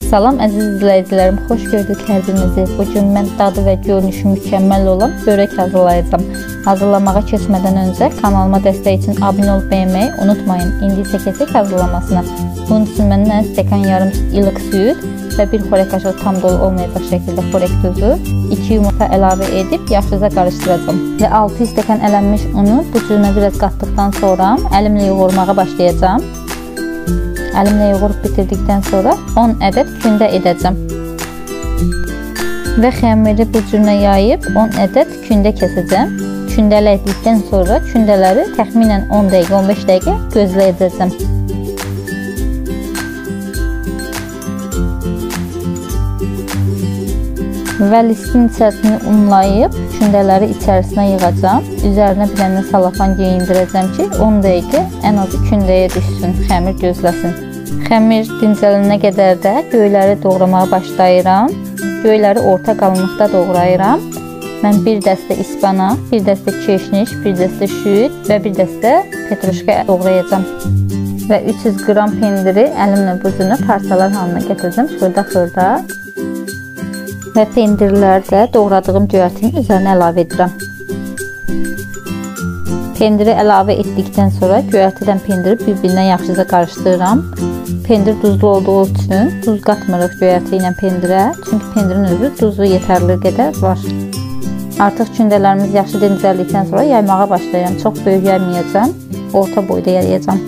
Salam əziz izləyicilərim, xoş gördük hər birinizi. Bugün mən dadı və görünüşü mükəmməl olan börək hazırlayacağım. Hazırlamağa keçmədən öncə kanalıma dəstək üçün abunə olub bəyənməyi unutmayın. İndi isə keçək hazırlamasına. Bunun üçün məndən stəkan yarım ilıq süd və 1 xörək qaşığı tam dolu olmayacaq şəkildə xörək tozu, 2 yumurta əlavə edib yaxşıca qarışdıracağım. Və 6 stəkan ələnmiş unu bu cürünə biraz qatdıqdan sonra əlimlə yoğurmağa başlayacağım. Əlimlə yoğurub bitirdikdən sonra 10 ədəd kündə edəcəm. Və xəmiri bu cürünə yayıb 10 ədəd kündə kəsəcəm. Kündələdikdən sonra kündələri təxminən 10 dəqiqə, 15 dəqiqə gözləyəcəm. Və listin içərisini unlayıb kündələri içərisinə yığacam. Üzərinə bir dənə salafan geyindirəcəm ki, 10 dəqiqə ən azı kündəyə düşsün, xəmir gözləsin. Xəmir dincəlinə qədər də göyləri doğramağa başlayıram. Göyləri orta qalınlıqda doğrayıram. Mən bir dəstə ispanaq, bir dəstə keşniş, bir dəstə şüd və bir dəstə petruşka doğrayacam. Və 300 qram pendiri əlimlə bu cürünə parçalar halına gətirəcəm, xırda-xırda. Və pendirləri də doğradığım göyərtinin üzərinə əlavə edirəm. Pendiri əlavə etdikdən sonra göyərtidən pendiri bir-birinə yaxşıca qarışdırıram. Pendir duzlu olduğu üçün duz qatmırıq göyərti ilə pendirə, çünki pendirin özü duzu yetərli qədər var. Artıq kündələrimiz yaxşı dincəldikdən sonra yaymağa başlayıram. Çox böyük yaymayacağam, orta boyda yayacağam.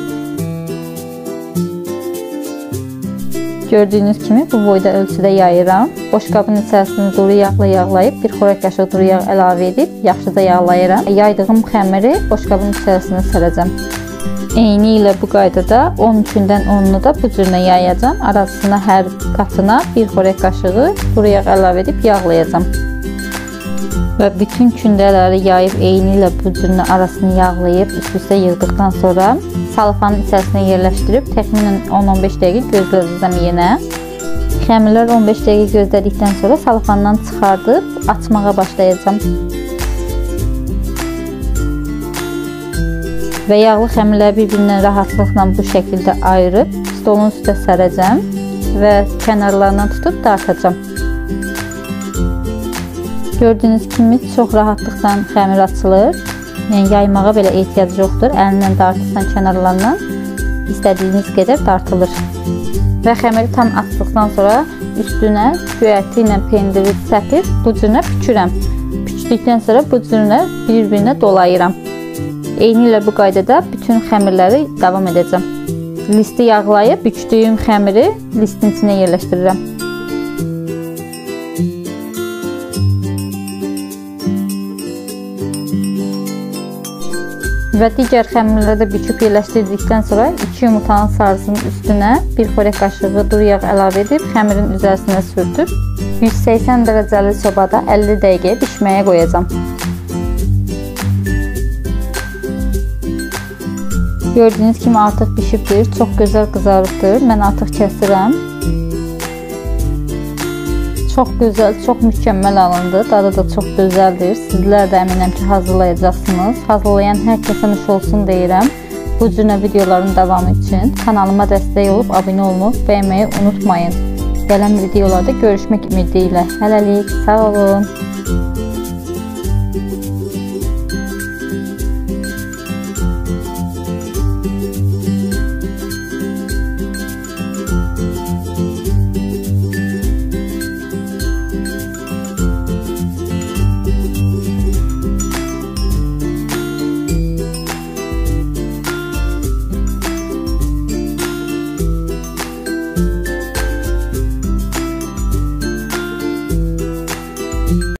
Gördüyünüz kimi bu boyda ölçüdə yayıram. Boşqabın içərisini duru yağla yağlayıb, 1 xörək qaşığı duru yağ əlavə edib yaxşıca yağlayıram. Yaydığım xəmiri boşqabın içərisinə sərəcəm. Eyni ilə bu qaydada 13-dən 10-unu da bu cürünə yayacam. Arasına hər qatına 1 xörək qaşığı duru yağ əlavə edib yağlayacam. Və bütün kündələri yayıb eyni ilə bu cürünə arasını yağlayıb üst-üstə yığdıqdan sonra salafanın içərisinə yerləşdirib təxminən 10-15 dəqiqə gözləyəcəm yenə. Xəmirlər 15 dəqiqə gözlədikdən sonra salafandan çıxardıb açmağa başlayacam. Və yağlı xəmirləri bir-birindən rahatlıqla bu şəkildə ayırıb stolun üstə sərəcəm və kənarlarından tutub dartacam. Gördüyünüz kimi çox rahatlıqla xəmir açılır. Yəni yaymağa belə ehtiyac yoxdur. Əlinlə dartırsan kənarlarından istədiyiniz qədər dartılır. Və xəmiri tam açdıqdan sonra üstünə göyərti ilə pendiri səpib bu cürünə bükürəm. Bükdükdən sonra bu cürünə bir-birinə dolayıram. Eyni ilə bu qaydada bütün xəmirləri davam edəcəm. Listi yağlayıb bükdüyüm xəmiri listin içinə yerləşdirirəm. Və digər xəmirləri də büküb yerləşdirdikdən sonra 2 yumurtanın sarısının üstünə 1 xörək qaşığı duru yağ əlavə edib xəmirin üzərisinə sürtüb 180 dərəcəli sobada 50 dəqiqəyə bişməyə qoyacam. Gördüyünüz kimi artıq bişibdir, çox gözəl qızarıbdır. Mən artıq kəsirəm. Çox gözəl, çox mükəmməl alındı. Dadı da çox gözəldir. Sizlər də əminəm ki, hazırlayacaqsınız. Hazırlayan hər kəsə nuş olsun deyirəm. Bu cürünə videoların davamı üçün kanalıma dəstək olub abunə olub bəyənməyi unutmayın. Gələn videolarda görüşmək ümidi ilə. Hələlik, sağ olun.